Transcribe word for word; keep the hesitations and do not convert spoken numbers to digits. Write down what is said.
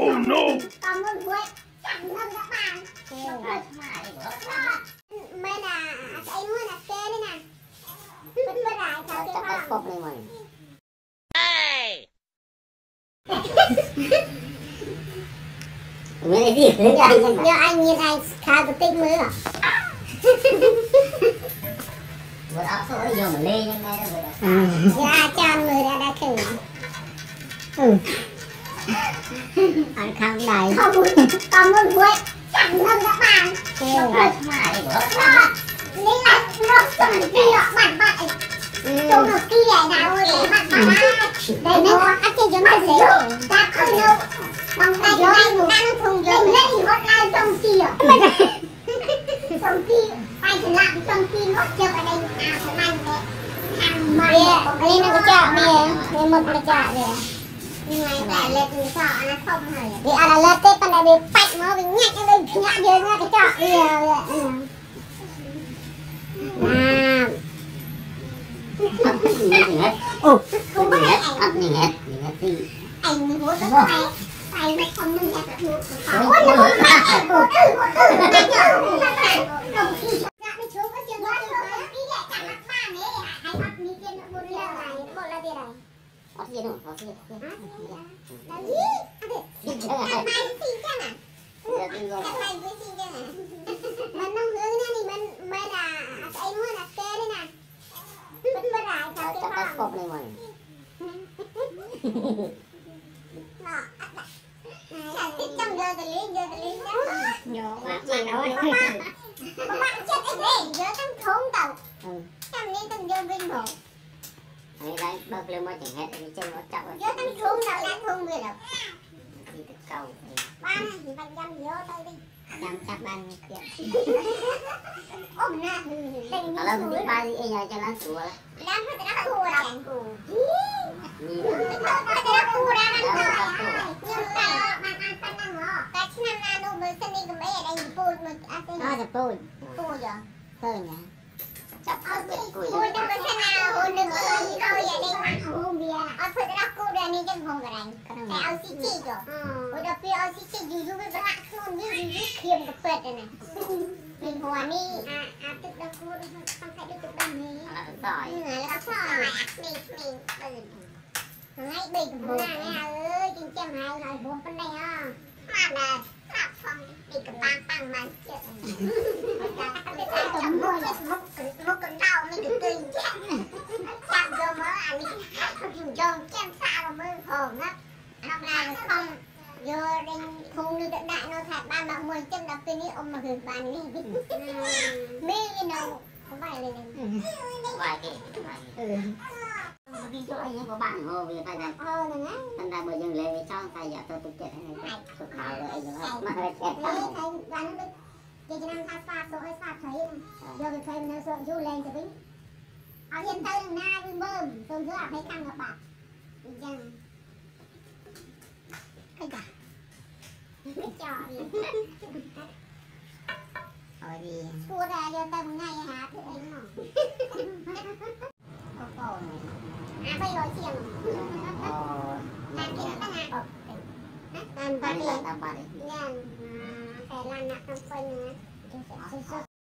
Oh no. Còn một buổi chẳng hơn các bạn. Mấy là cái mua là kê đây nè. Bất bất lại sao cái Chắc cốc này mày. Mày gì nữa anh? Giờ anh nhìn anh khá có tích mới à? Vừa ốc số vô mà lê nhanh ngay đó rồi. Dạ chan người đã đã thử. Ừ. Ăn không đầy. Còn một còn một buổi chẳng hơn các bạn. Đây là nó trồng kia bạn bạn. Trồng nó kia nào để bạn bạn. Đây nó ăn chơi giống như thế. Ta không đâu. Bằng tay này một ăn không giống lấy thì hót lao trong kia. Trong kia. Ai thì làm trong kia hót chơi ở đây. À cái này nè. Ăn mà. Đây nó có chợ nè. Đây một cái chợ nè. Nhưng mà lại lệch mình sợ nó không hề. Vì à là lệch tết, còn lại bị bạch nó bị nhạch nó bị nhạc dưới nó cái chợ kìa. À. Ốc gì hết. Ồ, không biết hết. Ốc gì hết. Gì hết gì. Anh hút cái tay. Tay nó không nên nhạc được. Ôi nó hút cái tay. Hút cái hút cái hút cái hút cái đồng khi dạ đi xuống cái chân nó cái cái chặt mặt bàn ấy. Hãy ốc ní kia nó buồn leo này. Bộ là gì này? Ốc gì đâu? Ốc gì? Là gì? Ăn mai với xin chăng à? Ăn mai với xin chăng à? Mình nông hướng nha thì mình mới là cái mua là kê đây nè. Bất bất lại sao cái Chắc cốc này mày. Nó trong giờ thì lý giờ thì lý Nhỏ quá mà nói các bạn chết ấy đấy giờ tăng thốn tàu trăm nên tăng giờ vinh hộ đấy đấy bật lên mới chẳng hết thì chân nó chọc giờ tăng thốn tàu đã thốn người đâu đi từ cầu ba thì phải dăm vô tay đi dăm chắc ban kia ôm na đừng ở đâu biết ba đi nhà cho nó sủa làm phải đã thua là nhìn phải đã thua ra ăn thua nhưng mà bạn ăn phân năng ngõ cái năm na đâu mới sinh đi cái mấy ở đây bôi mà ăn cái nó là bôi bôi giờ thôi nhá Hãy subscribe cho kênh Ghiền Mì Gõ để không bỏ lỡ những video hấp vài cái cái chỗ anh ấy có bạn hồ về phải rằng thành ra bởi dừng lên cho tay giả tôi tôi chết này sụt thảo rồi anh nó mà hơi chết thảo Chị chị đang pha số hay pha thấy giờ cái thấy nó sợ du lên cho biết ở hiện tại là na với bơm tôi cứ thấy căng gặp bạn chăng hay cả biết trò gì rồi đi cua ra cho tầm ngay hả thì anh mà có cầu này à bây giờ chiều làm cái đó hả làm ba đi làm ba đi phải làm nặng trong phân nữa